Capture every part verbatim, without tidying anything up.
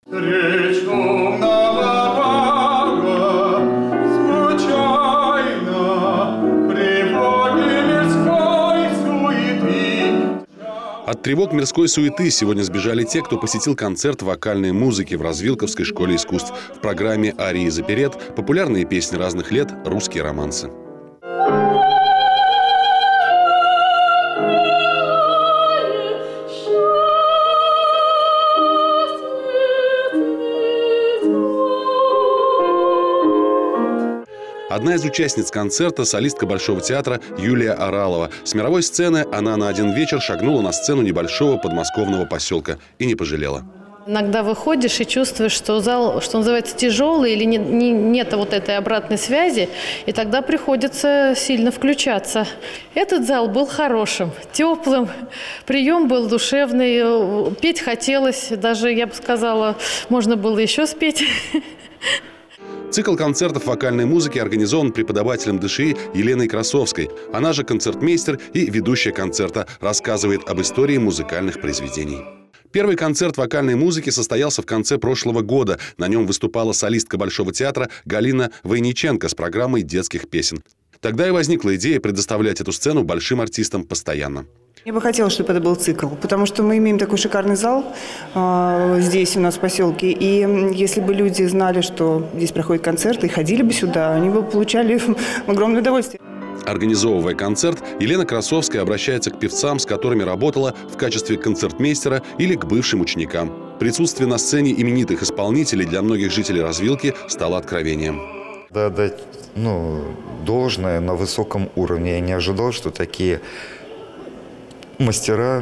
От тревог мирской суеты сегодня сбежали те, кто посетил концерт вокальной музыки в Развилковской школе искусств. В программе «Арии за перед» популярные песни разных лет, русские романсы. Одна из участниц концерта – солистка Большого театра Юлия Оралова. С мировой сцены она на один вечер шагнула на сцену небольшого подмосковного поселка и не пожалела. Иногда выходишь и чувствуешь, что зал, что называется, тяжелый или не, не, нет вот этой обратной связи, и тогда приходится сильно включаться. Этот зал был хорошим, теплым, прием был душевный, петь хотелось, даже, я бы сказала, можно было еще спеть. Цикл концертов вокальной музыки организован преподавателем ДШИ Еленой Красовской. Она же концертмейстер и ведущая концерта, рассказывает об истории музыкальных произведений. Первый концерт вокальной музыки состоялся в конце прошлого года. На нем выступала солистка Большого театра Галина Войниченко с программой детских песен. Тогда и возникла идея предоставлять эту сцену большим артистам постоянно. Я бы хотела, чтобы это был цикл, потому что мы имеем такой шикарный зал э, здесь у нас в поселке. И если бы люди знали, что здесь проходят концерты и ходили бы сюда, они бы получали огромное удовольствие. Организовывая концерт, Елена Красовская обращается к певцам, с которыми работала в качестве концертмейстера, или к бывшим ученикам. Присутствие на сцене именитых исполнителей для многих жителей Развилки стало откровением. Да, дать ну, должное на высоком уровне. Я не ожидал, что такие мастера,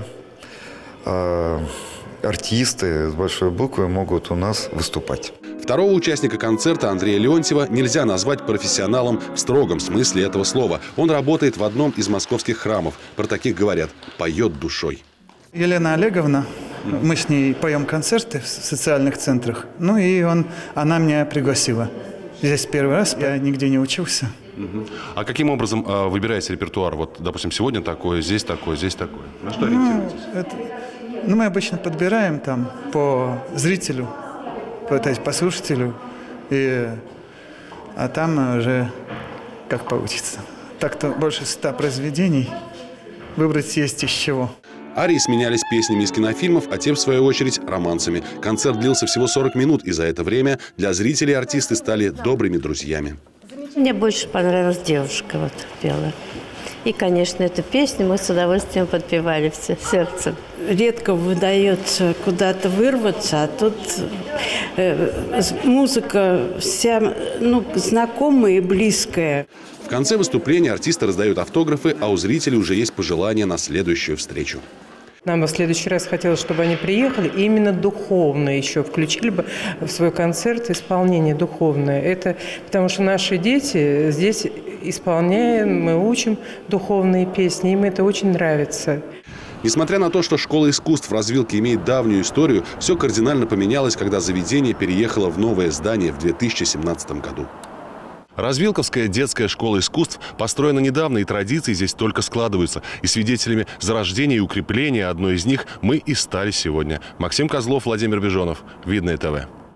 э, артисты с большой буквы могут у нас выступать. Второго участника концерта, Андрея Леонтьева, нельзя назвать профессионалом в строгом смысле этого слова. Он работает в одном из московских храмов. Про таких говорят – поет душой. Елена Олеговна, мы с ней поем концерты в социальных центрах. Ну и он, она меня пригласила. Здесь первый раз, я нигде не учился. А каким образом э, выбираете репертуар? Вот, допустим, сегодня такое, здесь такое, здесь такое. На что ориентируетесь? Ну, это, ну, мы обычно подбираем там по зрителю, по, то есть по слушателю, и, а там уже как получится. Так-то больше ста произведений, выбрать есть из чего. Арии сменялись песнями из кинофильмов, а те, в свою очередь, романсами. Концерт длился всего сорок минут, и за это время для зрителей артисты стали добрыми друзьями. Мне больше понравилась девушка, вот пела. И, конечно, эту песню мы с удовольствием подпевали все сердцем. Редко удается куда-то вырваться, а тут э, музыка вся ну, знакомая и близкая. В конце выступления артисты раздают автографы, а у зрителей уже есть пожелания на следующую встречу. Нам бы в следующий раз хотелось, чтобы они приехали и именно духовно еще включили бы в свой концерт исполнение духовное. Это потому что наши дети здесь исполняем, мы учим духовные песни, им это очень нравится. Несмотря на то, что школа искусств в Развилке имеет давнюю историю, все кардинально поменялось, когда заведение переехало в новое здание в две тысячи семнадцатом году. Развилковская детская школа искусств построена недавно, и традиции здесь только складываются. И свидетелями зарождения и укрепления одной из них мы и стали сегодня. Максим Козлов, Владимир Бежонов. Видное ТВ.